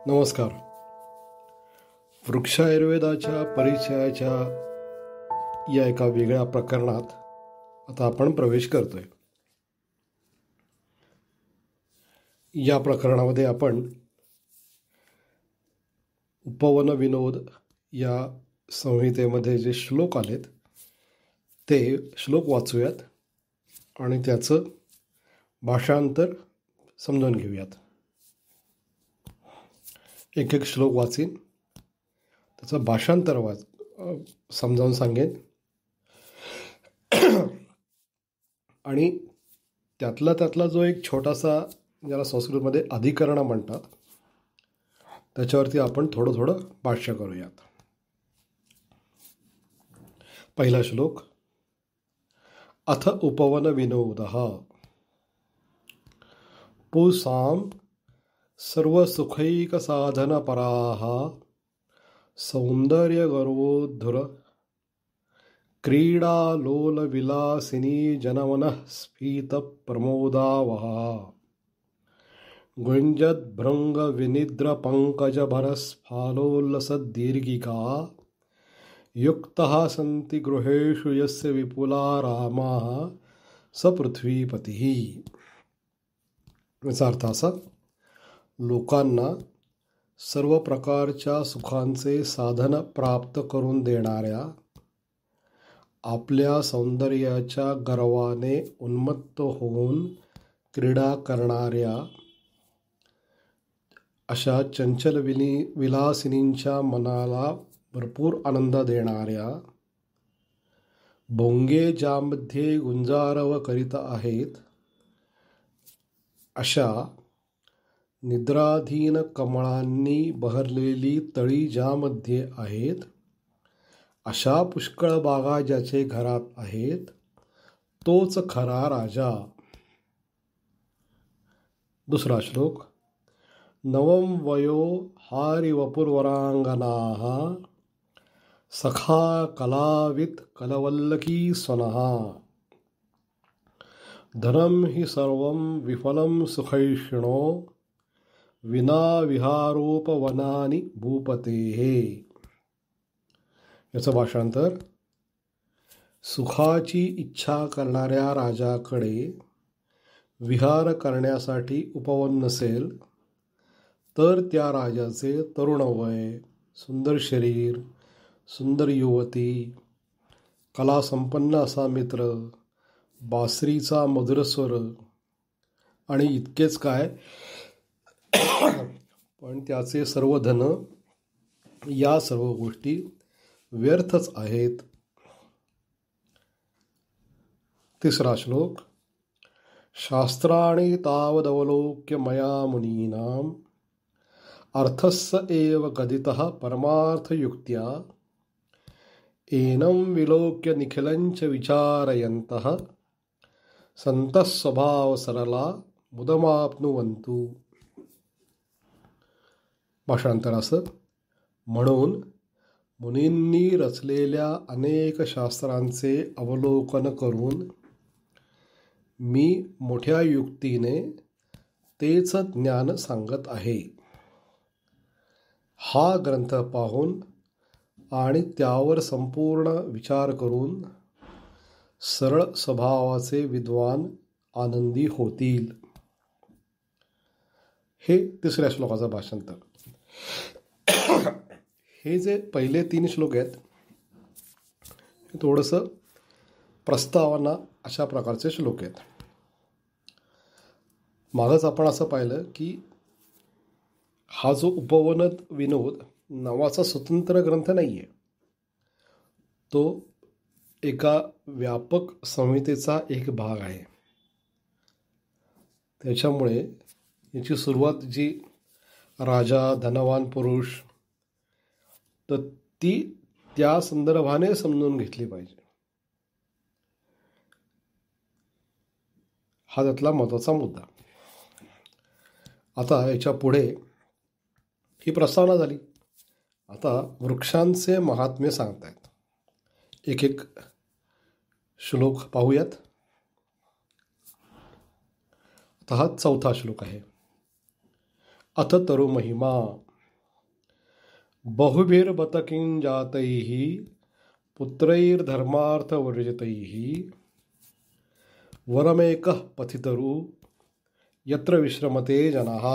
नमस्कार. वृक्ष आयुर्वेदाच्या परिचयाच्या या एका वेगळ्या प्रकरणात आता आपण प्रवेश करतोय. या प्रकरणामध्ये आपण उपवन विनोद या संहितेमध्ये जे श्लोक आलेत ते श्लोक वाचूयात आणि त्याचं भाषांतर समजून घेऊयात. एक एक श्लोक वाचीन, त्याचं भाषांतर समजावून सांगेन आणि त्यातला जो एक छोटासा, ज्याला संस्कृतमध्ये अधिकरण म्हणतात, त्याच्यावरती आपण थोडं भाष्य करूयात. पहिला श्लोक. अथ उपवन विनोदः. पुंसां सर्वसुखैकसाधनपराः सौन्दर्यगर्वोद्धुर क्रीडालोलविलासिनी जनमनः स्फीतप्रमोदावहा गुञ्जद्भृङ्गविनिद्रपङ्कजभरस्फालोल्लसद्दीर्घिका युक्तः सन्ति गृहेषु यस्य विपुला रामाः स पृथ्वीपतिः. याचा अर्थ असा: लोकांना सर्व प्रकारच्या सुखांचे साधन प्राप्त करून देणाऱ्या, आपल्या सौंदर्याच्या गर्वाने उन्मत्त होऊन क्रीडा करणाऱ्या अशा चंचल विलासिनींच्या मनाला भरपूर आनंद देणाऱ्या, भोंगे ज्यामध्ये गुंजारव करीत आहेत अशा निद्राधीन कमळांनी बहरलेली तळी ज्यामध्ये आहेत, अशा पुष्कळ बागा ज्याचे घरात आहेत, तोच खरा राजा. दुसरा श्लोक. नवं वयो हारिवपुर्वरांगनाः सखा कलावित कलवल्लकी स्वनः धनं हि सर्वं विफलं सुखैषिणो विना विहारोपवनानि भूपतेः. याचं भाषांतर. सुखाची इच्छा करणाऱ्या राजाकडे विहार करण्यासाठी उपवन नसेल तर त्या राजाचे तरुण वय, सुंदर शरीर, सुंदर युवती, कलासंपन्न असा मित्र, बासरीचा मधुर स्वर आणि इतकेच काय, पण त्याचे सर्व धन, या सर्व गोष्टी व्यर्थच आहेत. तिसरा श्लोक. शास्त्राणि तावदवलोक्य मया मुनीनां अर्थस्य एव कथितः परमार्थयुक्त्या एनं विलोक्य निखिलञ्च विचारयन्तः संतः स्वभाव सरला मुदमाप्नुवन्तु. भाषांतर असं: म्हणून मुनींनी रचलेल्या अनेक शास्त्रांचे अवलोकन करून मी मोठ्या युक्तीने तेच ज्ञान सांगत आहे. हा ग्रंथ पाहून आणि त्यावर संपूर्ण विचार करून सरळ स्वभावाचे विद्वान आनंदी होतील. हे तिसऱ्या श्लोकाचं भाषांतर. हे जे पहिले 3 श्लोक आहेत, हे थोडंसं प्रस्तावना अशा प्रकारचे श्लोक आहेत. मागच आपण असं पाहिलं की हा जो उपवन विनोद नावाचा स्वतंत्र ग्रंथ नाही आहे, तो एका व्यापक संहितेचा एक भाग आहे. त्याच्यामुळे याची सुरुवात जी राजा, धनवान पुरुष, तर ती त्या संदर्भाने समजून घेतली पाहिजे. हा त्यातला महत्त्वाचा मुद्दा. आता याच्या पुढे ही प्रस्तावना झाली. आता वृक्षांचे महात्म्य सांगतायत. एक एक श्लोक पाहूयात. आता हा 4था श्लोक आहे. अथ तरु महिमा. बहुभिर्बत किं जातैः पुत्रैर्धर्मार्थवर्जितैः वरमेकः पथितरु यत्र विश्रमते जनाः.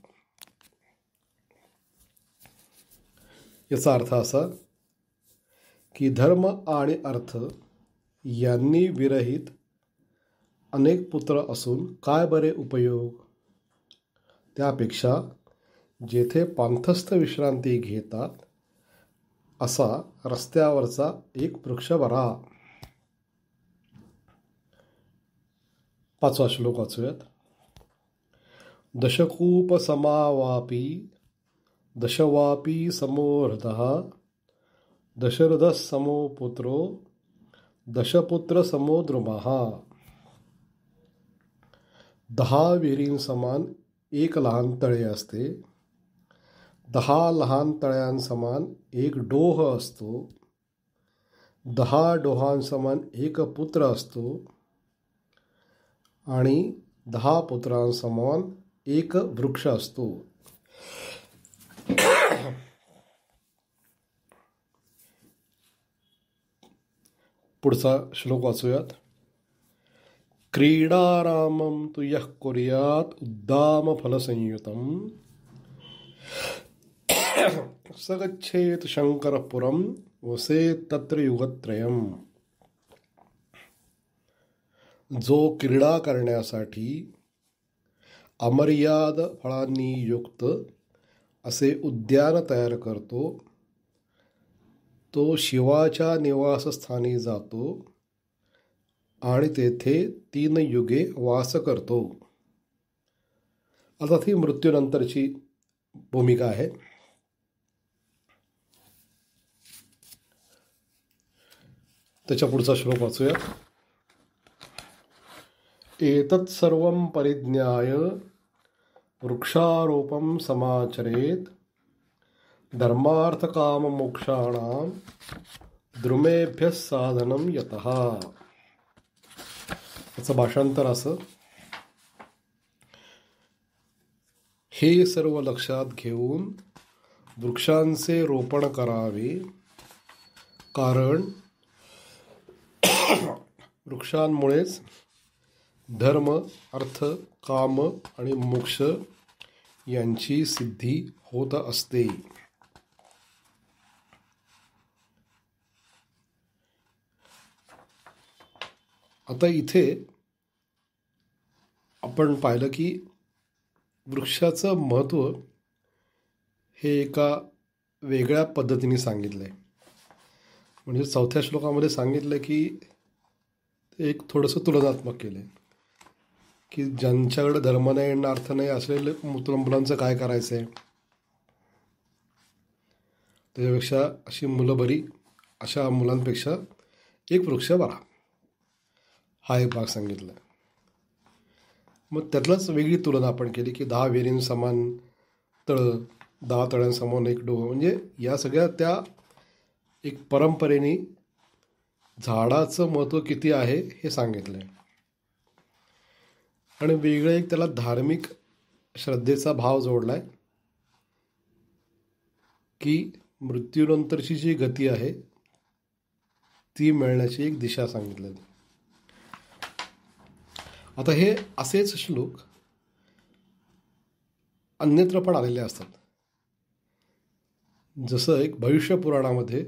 याचा अर्थ असा की धर्म आणि अर्थ यांनी विरहित अनेक पुत्र असून काय बरे उपयोग. त्यापेक्षा जेथे पांथस्थ विश्रांती घेतात असा रस्त्यावरचा एक वृक्ष बरा. 5वा श्लोक वाचूयात. दशकूप समावापी दशवापी समो हृदः दशरथः समो पुत्रो दशपुत्र समो द्रुमः. 10 विहिरींसमान एक लहान तळे असते. 10 लहान तळ्यांसमान एक डोह असतो. 10 डोहांसमान एक पुत्र असतो आणि 10 पुत्रांसमान एक वृक्ष असतो. पुढचा श्लोक वाचूयात. क्रीडारामं तु यः कुर्यात् उद्दाम फलसंयुतं स गच्छेत् शंकरपुरं वसेत् तत्र युगत्रयम्. जो क्रीडा करण्यासाठी अमर्याद फळांनी युक्त असे उद्यान तयार करतो तो शिवाच्या निवासस्थानी जातो आणि तेथे 3 युगे वास करतो. आता ती मृत्यूनंतरची भूमिका आहे. त्याच्या पुढचा श्लोक वाचूया. एतत् सर्वं परिज्ञाय वृक्षारोपं समाचरेत् धर्मार्थकाममोक्षाणां द्रुमेभ्यः साधनं यतः. याचं भाषांतर असं. हे सर्व लक्षात घेऊन वृक्षांचे रोपण करावे, कारण वृक्षांमुळेच धर्म, अर्थ, काम आणि मोक्ष यांची सिद्धी होत असते. आता इथे आपण पाहिलं की वृक्षाचं महत्त्व हे एका वेगळ्या पद्धतीने सांगितलं आहे. म्हणजे 4थ्या श्लोकामध्ये सांगितलं की एक थोडंसं तुलनात्मक केलं आहे की ज्यांच्याकडे धर्म नाही आणि अर्थ नाही असलेले मुलांचं काय करायचं आहे. त्याच्यापेक्षा अशी मुलं बरी, अशा मुलांपेक्षा एक वृक्ष बरा, हा एक भाग सांगितला. मग त्यातलाच वेगळी तुलना आपण केली की 10 विहिरींसमान तळं, 10 तळ्यांसमान एक डोह. म्हणजे या सगळ्या त्या एक परंपरेने झाडाचं महत्त्व किती आहे हे सांगितलं आहे. आणि वेगळं एक त्याला धार्मिक श्रद्धेचा भाव जोडला आहे की मृत्यूनंतरची जी गती आहे ती मिळण्याची एक दिशा सांगितलेली. आता हे असेच श्लोक अन्यत्र पण आलेले असतात. जसं एक भविष्य पुराणामध्ये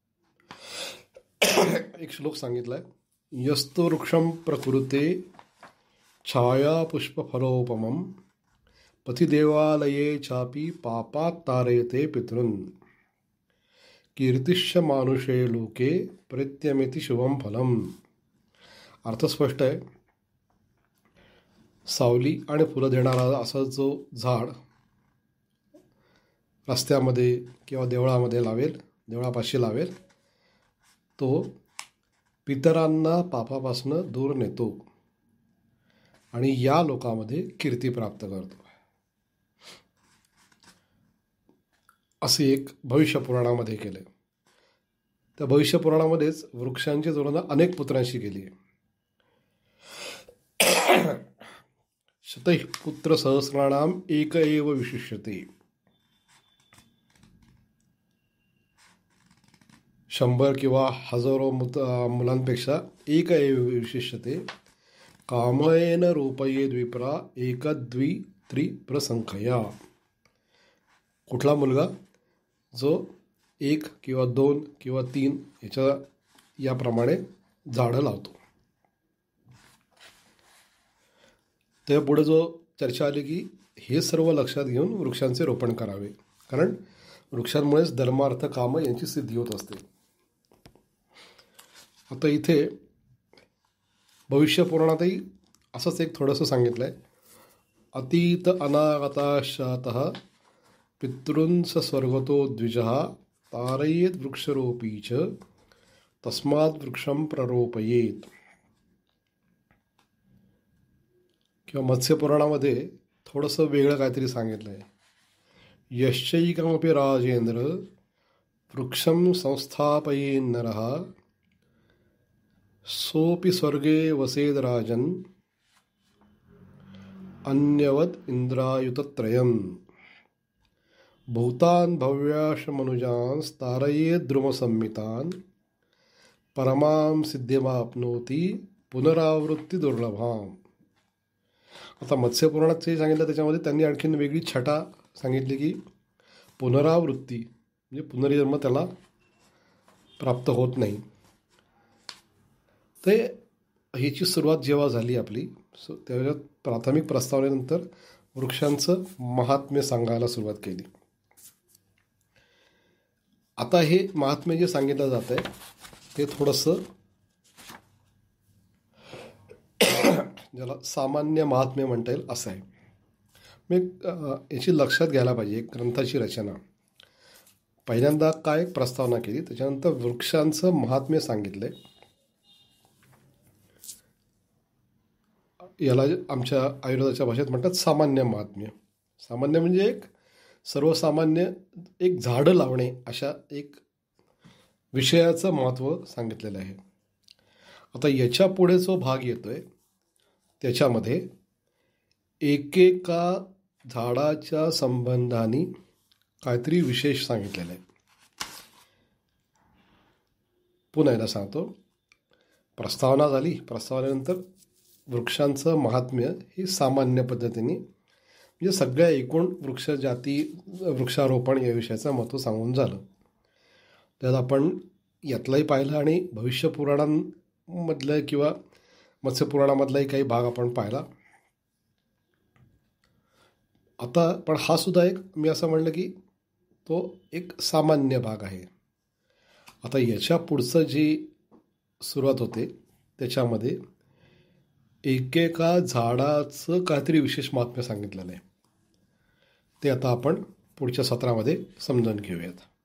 एक श्लोक सांगितलाय. यस्तु वृक्षं प्रकृते छाया पुष्प फलोपमं पथिदेवालये चापि पापात् तारयते पितॄन् कीर्तिश्च मानुषे लोके प्रेत्यमेति शुभं फलम. अर्थ स्पष्ट आहे. सावली आणि फुलं देणारा असा जो झाड रस्त्यामध्ये किंवा देवळामध्ये लावेल, देवळापाशी लावेल, तो पितरांना पापापासून दूर नेतो आणि या लोकांमध्ये कीर्ती प्राप्त करतो. असे एक भविष्य पुराणामध्ये केले. त्या भविष्य पुराणामध्येच वृक्षांची तुलना अनेक पुत्रांशी केली आहे. शतैः पुत्र सहस्राणाम एक एव विशिष्यते. 100 किंवा हजारो मुलांपेक्षा एक विशिष्यते कामयेन रूपयेद विप्रा एकद्वि त्रिप्रसंख्या. कुठला मुलगा जो 1 किंवा 2 किंवा 3 याप्रमाणे झाडं लावतो. त्या पुढे जो चर्चा आली की हे सर्व लक्षात घेऊन वृक्षांचे रोपण करावे, कारण वृक्षांमुळेच धर्मार्थ काम यांची सिद्धी होत असते. आता इथे भविष्य पुराणातही असंच एक थोडंसं सांगितलं आहे. अतीत अनागताशातः पितॄंस स्वर्गतो द्विजः तारयेत वृक्षरोपी च तस्मात् वृक्षं प्ररोपयेत. किंवा मत्स्यपुराणामध्ये थोडंसं वेगळं काहीतरी सांगितलं आहे. यश्चैकमपि राजेंद्र वृक्षं संस्थापयेन् नरः सोऽपि स्वर्गे वसेद राजन् अन्यवद इंद्रायुतत्रयम्. भूतान् भव्याश मनुजान् तारयेद द्रुमसंमितान् परमां सिद्धिमाप्नोति पुनरावृत्ती दुर्लभाम. आता मत्स्यपुराणात जे सांगितलं त्याच्यामध्ये त्यांनी आणखीन वेगळी छटा सांगितली की पुनरावृत्ती म्हणजे पुनर्जन्म त्याला प्राप्त होत नाही. ते ह्याची सुरुवात जेव्हा झाली आपली त्याच्यात प्राथमिक प्रस्तावनेनंतर वृक्षांचं महात्म्य सांगायला सुरुवात केली. आता हे महात्म्य जे सांगितलं जात आहे ते थोडंसं ज्याला सामान्य महात्म्य म्हणता येईल असं आहे. मी याची लक्षात घ्यायला पाहिजे ग्रंथाची रचना. पहिल्यांदा काय प्रस्तावना केली, त्याच्यानंतर वृक्षांचं महात्म्य सांगितलंय. याला आमच्या आयुर्वेदाच्या भाषेत म्हणतात सामान्य महात्म्य. सामान्य म्हणजे एक सर्वसामान्य एक झाडं लावणे अशा एक विषयाचं महत्त्व सांगितलेलं आहे. आता याच्या पुढे जो भाग येतोय त्याच्यामध्ये एकेका झाडाच्या संबंधाने काहीतरी विशेष सांगितलेलं आहे. पुन्हा एकदा सांगतो. प्रस्तावना झाली, प्रस्तावनेनंतर वृक्षांचं महात्म्य हे सामान्य पद्धतीने म्हणजे सगळ्या एकूण वृक्षजाती वृक्षारोपण या विषयाचं महत्त्व सांगून झालं. त्यात आपण यातलंही पाहिलं आणि भविष्यपुराणांमधलं किंवा मत्स्यपुराणामधलाही काही भाग आपण पाहिला. आता पण हा सुद्धा एक मी असं म्हणलं की तो एक सामान्य भाग आहे. आता याच्या पुढचं जी सुरुवात होते त्याच्यामध्ये एकेका झाडाचं काहीतरी विशेष महात्म्य सांगितलेलं आहे. ते आता आपण पुढच्या सत्रामध्ये समजून घेऊयात.